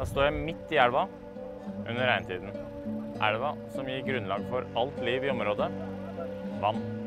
Da står jeg midt i elva under regntiden. Elva som gir grunnlag for alt liv i området. Vann.